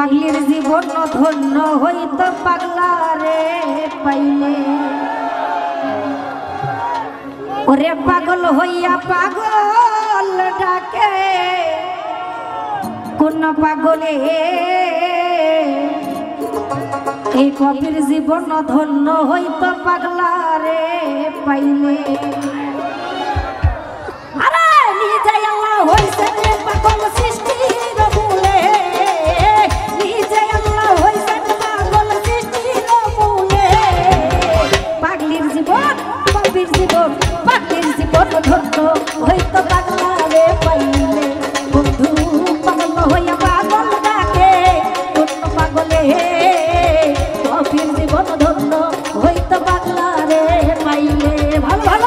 পাগলির জীবন ধন্য হইত পাগলারে পাইলে। ওরে পাগল হইয়া পাগল ডাকে কোন পাগলে, এই কবির জীবন ধন্য হইত পাগলারে পাইলে। আরে নিজে আল্লাহ হইছে পাগল সৃষ্টির মূলে, নিজে আল্লাহ হইছে পাগল সৃষ্টির মূলে। পাগলির জীবন কবির জীবন, পাগলির জীবন ধন্য হইত পাগলারে পাইলে। বন্ধু পাগল হইয়া পাগল ডাকে কোন পাগলে, কবির জীবন ধন্য হইত পাগলারে পাইলে। ভালো ভালো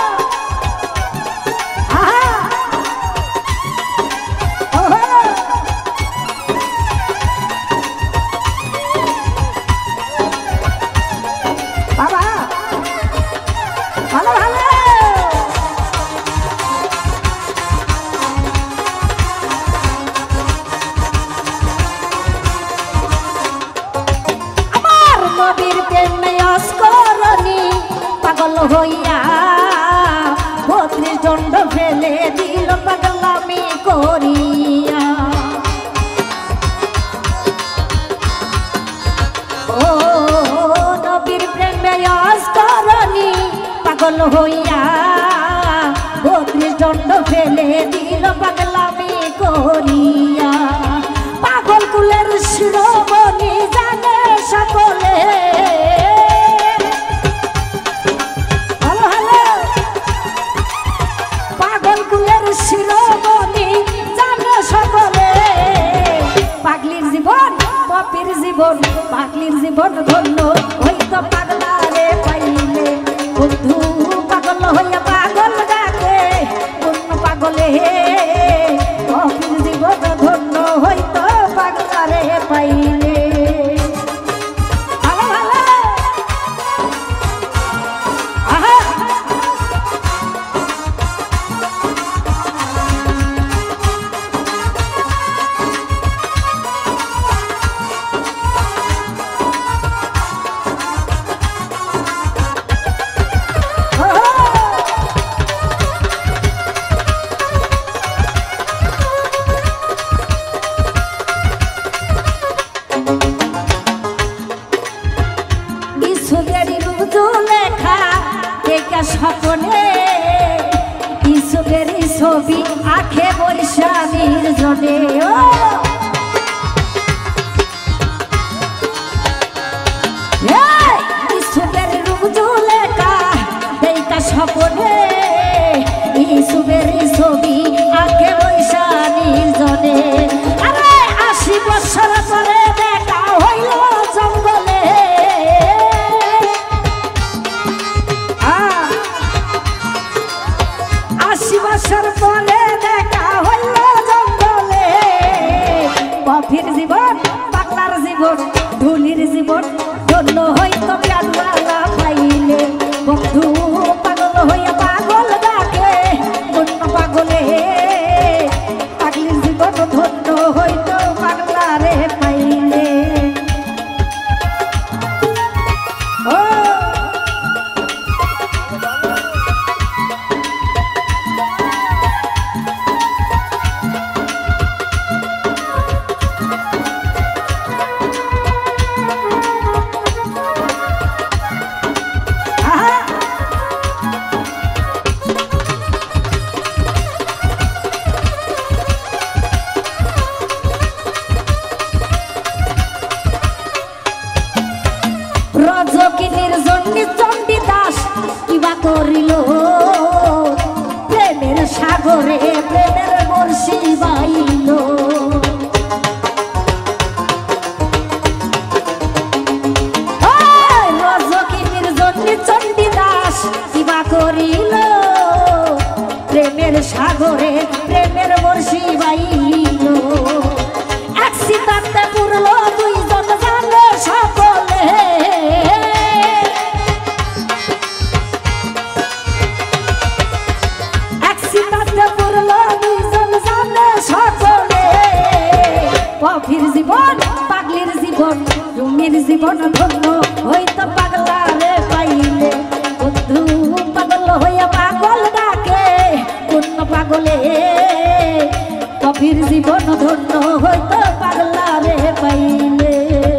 হইয়া 32 দণ্ড ফেলে দিল পাগলামি করিয়া। ও নবীর প্রেমে অস্করণী পাগল হইয়া 32 দণ্ড ফেলে দিল পাগলামি করিয়া। পাগল কুলের শিরোমণি জানে সকলে, শিরোমণি জানে সকলে। পাগলির জীবন কবির জীবন, পাগলির জীবন ধন্য হইত পাগলারে পাইলে। বন্ধু পাগল হইয়া পাগল ডাকে কোন পাগলে, কবির জীবন ধন্য হইত পাগলারে পাইলে। স্বপ্নে ইসুকের ছবি আখে বৈশাখীর জনে, ইসুকের রূপজুলেখা দেখা স্বপ্নে ইসুকের ছবি আখে বৈশাখীর জনে। আরে 80 বছর পরে দেখা হইল জঙ্গলে, 80 বছর পরে দেখা হইল জঙ্গলে। কবির জীবন পাগলার জীবন, ঢুলির জীবন ধন্য হইত প্রাণওয়ালা পাইলে। বন্ধু পাগল হইয়া পাগল ডাকে কোন পাগলে, পাগলির জীবন ধন্য হইত পাগলারে পাইলে। ও রজকিনীর জন্য চণ্ডী দাস কিবা করিল, প্রেমের সাগরে প্রেমের বর্ষি বাইল। রজকিনীর জন্য চণ্ডী দাস কিবা করিল, প্রেমের সাগরে প্রেমের বর্ষি বাইল। এক সীতাতে পুরল দুইজন জানে সকলে, এক সীতাতে পুরল জীবন ধন্য হইতো পাগলা রে পাইলে বন্ধু পাগল হইয়া পাগল ডাকে কোন পাগলে কবির জীবন ধন্য হইতো পাগলা রে পাইলে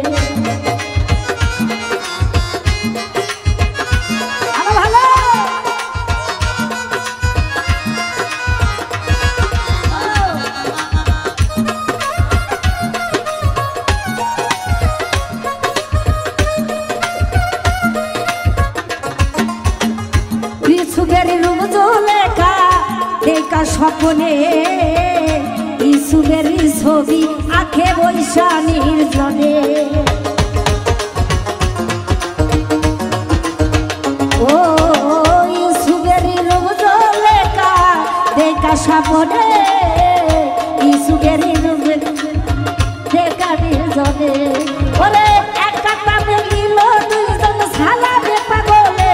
স্বপ্নে ইসুবের ছবি আখে বৈশা নির্জনে ও ইসুবের রূপ লেখা দেখা স্বপ্নে ইসুবের রূপ দেখা নির্জনে ওরে এক কথা মিলিল দুইজন সালামে পাগলে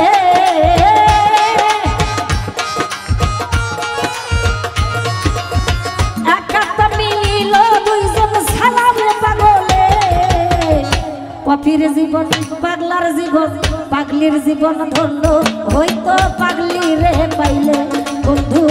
কফির জীবন পাগলার জীবন পাগলির জীবন ধন্য হইতো পাগলি রে পাইলে বন্ধু